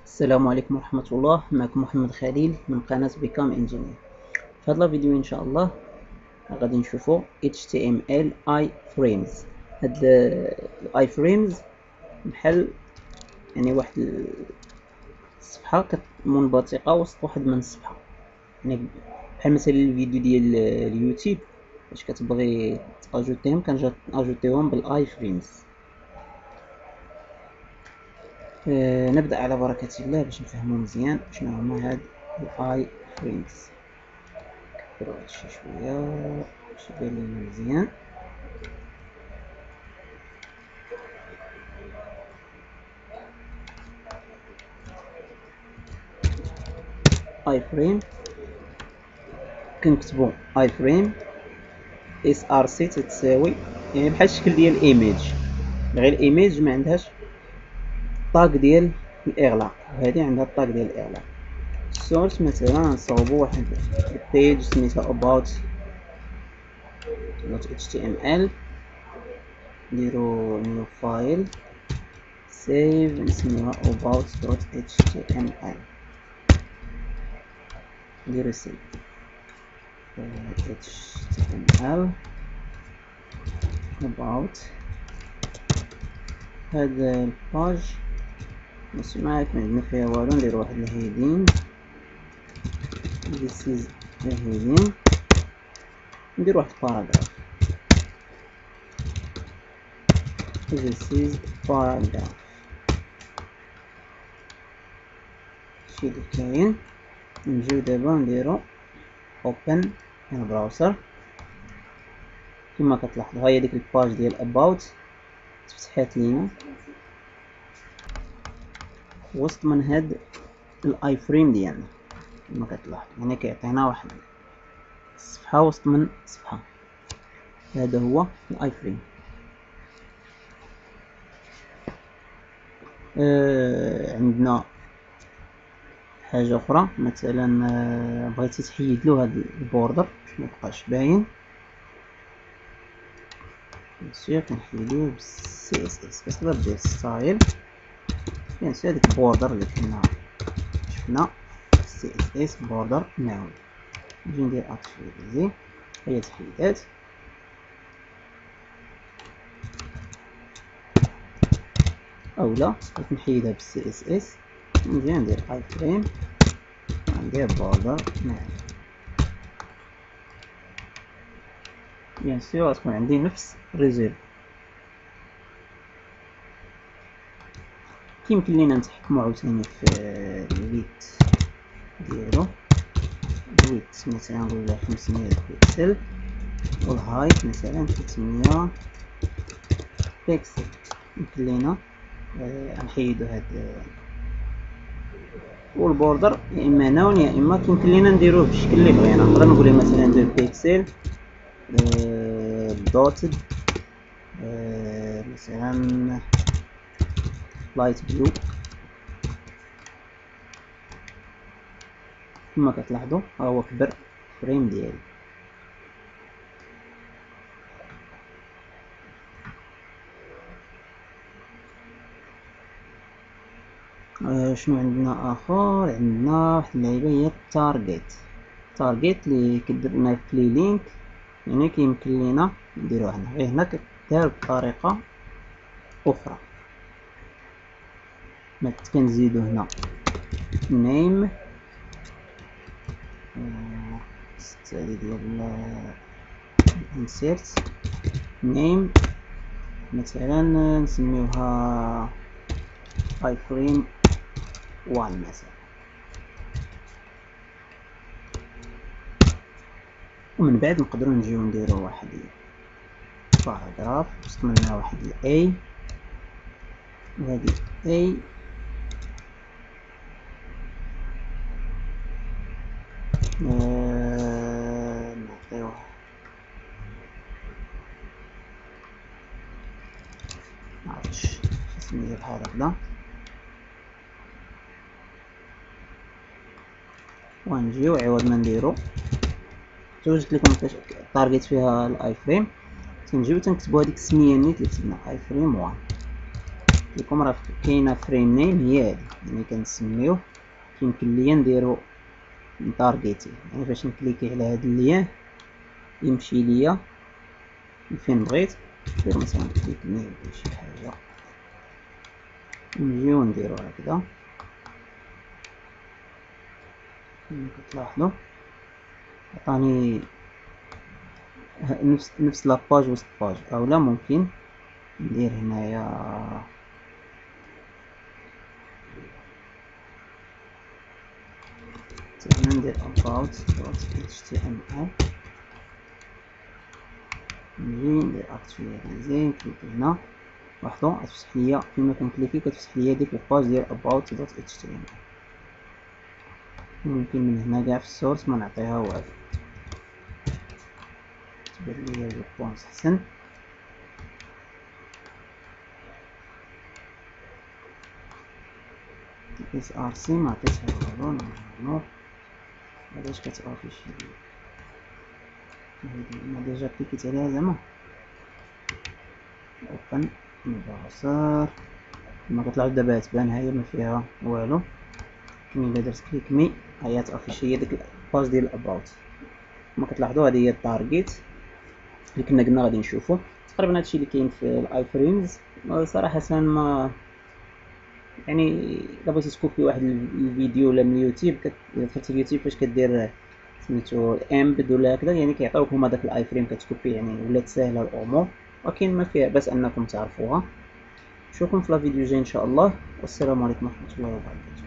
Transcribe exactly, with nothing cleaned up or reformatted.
السلام عليكم ورحمة الله. معكم محمد خليل من قناة بيكام انجينير. في هذا الفيديو ان شاء الله غادي نشوفوا إتش تي إم إل اي فريمز. هاد الاي فريمز بحال يعني واحد الصفحة منبثقة وسط واحد من الصفحة، يعني بحال مثلا الفيديو ديال اليوتيوب فاش كتبغي تاجوتيهم كنجوتيهم بالاي فريمز. آه نبدأ على بركة الله باش نفهمو مزيان شنو هما هاد الاي فريمز. نكبرو هادشي شوية باش يبان لينا مزيان. اي فريم كنكتبو اي فريم اس ار سي تتساوي يعني بحال الشكل ديال الايميج، غير الايميج ما عندهاش الطاق ديال الاغلاق، وهذه عندها الطاق ديال الاغلاق. السورس مثلا نصاوبو واحد البيج سميتها about دوت اتش تي ام ال، نديرو نيو فايل سيف نسميوها about دوت اتش تي ام ال، نديرو سيف اتش تي ام ال about. هذا الباج مسمعك ما عندنا فيها والو، ندير واحد الهيدين this is the heading، ندير واحد باراغراف this is paragraph. هادشي اللي كاين. نجيو دابا نديرو open البراوزر. كما كتلاحظوا هي ديك الباج ديال about تفتحات لينا وسط من هاد الاي فريم ديالنا. كما كتلاحظوا هنا كيعطينا واحد الصفحه وسط من صفحه، هذا هو الاي فريم. آه عندنا حاجه اخرى، مثلا آه بغيتي تحيد له هذا البوردر باش ما يبقاش باين، بيان كنحيدوه بالسي اس اس. كتقدر دير ستايل بيان سور هذيك البوردر اللي كنا شفنا سي اس اس بوردر ناو، نجي ندير اكتيفيزي هي تحيدات. اولا بغيت نحيدها بالسي اس اس نجي ندير اي فريم ندير بوردر ناو. بيان سور غتكون عندي نفس الريزلت. كيمكن لينا نتحكمو عاوتاني في الويت ديالو. الويت مثلا نقولو خمسمية بيكسل والهايت مثلا ثلاثمية بيكسل. يمكن لينا آه نحيدو هاد والبوردر يا اما نون يا اما كيمكن لينا نديروه بالشكل اللي بغينا. نقدر نقول مثلا ندير بيكسل آه دوتد آه مثلا لايت بلو. كما كتلاحظوا ها هو كبر فريم ديالي. آه شنو عندنا اخر؟ عندنا واحد اللعيبه هي التارجت. التارجت اللي كدير في لينك، يعني كيمكن لينا نديروها هنا، غير هنا كدار بطريقه اخرى. مثلا كنزيدو هنا نيم هادي ديال insert name مثلا نسميوها iframe واحد مثلا، ومن بعد نقدروا نجيو نديرو واحد باراغراف وسط منها واحد ال A، وهذه A آه نعطيوها معرفتش نسميها بحال هكذا، ونجيو عوض ما نديرو توجد لكم فاش التارجت فيها الاي فريم تنجيو تنكتبو هذيك السميه نيت اللي كتبنا اي فريم واحد. لكم راه كاينه فريم نيم هي هادي، يعني كنسميوه كيمكن ليا نديرو نتارغيتي، يعني فاش نكليكي على هاد اللين يمشي ليا فين بغيت. ندير مثلا كليك نيم ولا شي حاجه، نجيو نديرو هكذا. كما كتلاحظوا عطاني نفس نفس لاباج وسط باج. اولا ممكن ندير هنايا مثلا ندير about.html، نجي ندير actualize، نكليك هنا، لاحظوا غتفتح ليا كيما كنكليكي كتفتح ليا ديك الباج ديال about.html. ممكن من هنا كاع في السورس ما نعطيها والو، تبان ليا الريسبونس احسن. اس ار سي ما عطيتها والو، نورمالمون علاش كتافيشي ليا هادي؟ انا ديجا كليكيت عليها زعما اوبن البراوزر. كما كتلاحظوا دابا تبان هي ما فيها والو، كي الا درت كليك مي هي تافيشي هي ديك الباج ديال الاباوت. كما كتلاحظوا هذه هي التارجيت اللي كنا قلنا غادي نشوفو. تقريبا هادشي اللي كاين في الاي فريمز. صراحه ما يعني الا بغيتي تكوبي واحد الفيديو ولا من اليوتيوب، دخلتي اليوتيوب فاش كدير سميتو امبد ولا هكذا، يعني كيعطيوك هما داك الاي فريم كتكوبي، يعني ولات ساهله الامور، ولكن ما فيها باس انكم تعرفوها. نشوفكم في لا فيديو جاي ان شاء الله، والسلام عليكم ورحمه الله وبركاته.